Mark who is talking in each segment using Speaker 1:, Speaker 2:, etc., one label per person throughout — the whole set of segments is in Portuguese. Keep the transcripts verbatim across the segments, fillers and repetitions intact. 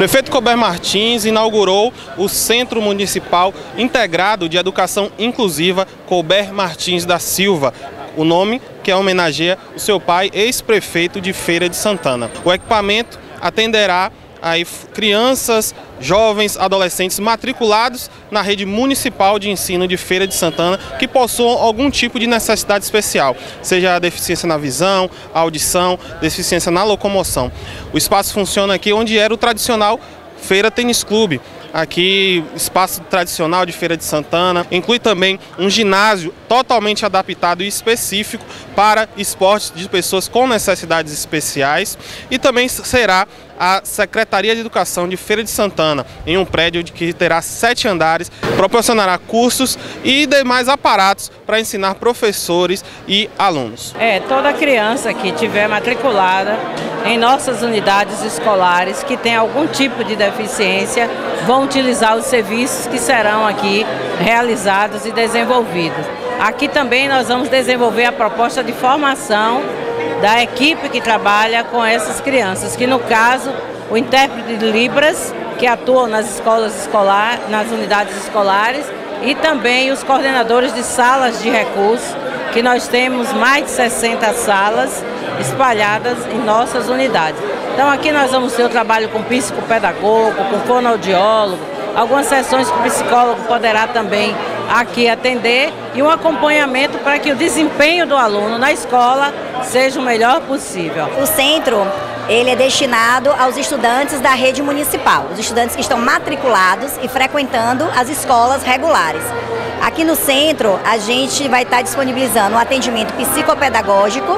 Speaker 1: Prefeito Colbert Martins inaugurou o Centro Municipal Integrado de Educação Inclusiva Colbert Martins da Silva, o nome que homenageia o seu pai, ex-prefeito de Feira de Santana. O equipamento atenderá aí crianças, jovens, adolescentes matriculados na rede municipal de ensino de Feira de Santana que possuam algum tipo de necessidade especial, seja deficiência na visão, audição, deficiência na locomoção. O espaço funciona aqui onde era o tradicional Feira Tênis Clube. Aqui, espaço tradicional de Feira de Santana, inclui também um ginásio totalmente adaptado e específico para esportes de pessoas com necessidades especiais, e também será a Secretaria de Educação de Feira de Santana, em um prédio que terá sete andares, proporcionará cursos e demais aparatos para ensinar professores e alunos.
Speaker 2: É, toda criança que tiver matriculada em nossas unidades escolares que tem algum tipo de deficiência vão utilizar os serviços que serão aqui realizados e desenvolvidos. Aqui também nós vamos desenvolver a proposta de formação da equipe que trabalha com essas crianças, que no caso o intérprete de Libras, que atua nas escolas escolares, nas unidades escolares, e também os coordenadores de salas de recursos, que nós temos mais de sessenta salas espalhadas em nossas unidades. Então aqui nós vamos ter o trabalho com psicopedagogo, com fonoaudiólogo, algumas sessões que o psicólogo poderá também aqui atender e um acompanhamento para que o desempenho do aluno na escola seja o melhor possível.
Speaker 3: O centro, ele é destinado aos estudantes da rede municipal, os estudantes que estão matriculados e frequentando as escolas regulares. Aqui no centro, a gente vai estar disponibilizando um atendimento psicopedagógico,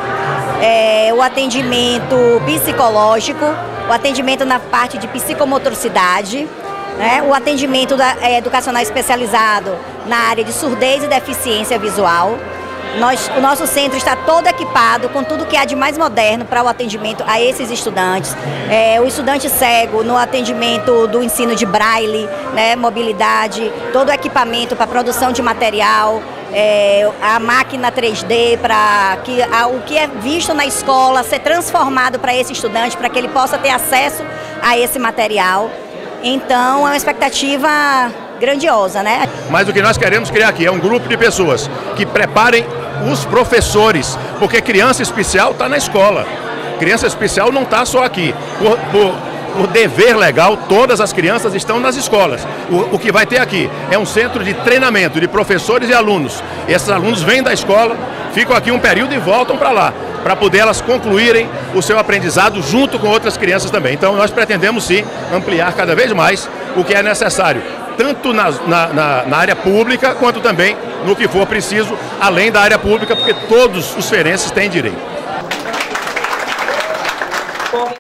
Speaker 3: é, o atendimento psicológico, o atendimento na parte de psicomotricidade, né, o atendimento da, é, educacional especializado na área de surdez e deficiência visual. Nós, o nosso centro está todo equipado com tudo que há de mais moderno para o atendimento a esses estudantes. É, o estudante cego no atendimento do ensino de braille, né, mobilidade, todo o equipamento para produção de material, é, a máquina três D para que a, o que é visto na escola ser transformado para esse estudante, para que ele possa ter acesso a esse material. Então é uma expectativa grandiosa, né?
Speaker 4: Mas o que nós queremos criar aqui é um grupo de pessoas que preparem os professores, porque criança especial está na escola. Criança especial não está só aqui. Por, por, por dever legal, todas as crianças estão nas escolas. O, o que vai ter aqui é um centro de treinamento de professores e alunos. Esses alunos vêm da escola, ficam aqui um período e voltam para lá, para poder elas concluírem o seu aprendizado junto com outras crianças também. Então nós pretendemos sim ampliar cada vez mais o que é necessário, tanto na, na, na, na área pública, quanto também no que for preciso, além da área pública, porque todos os feirenses têm direito.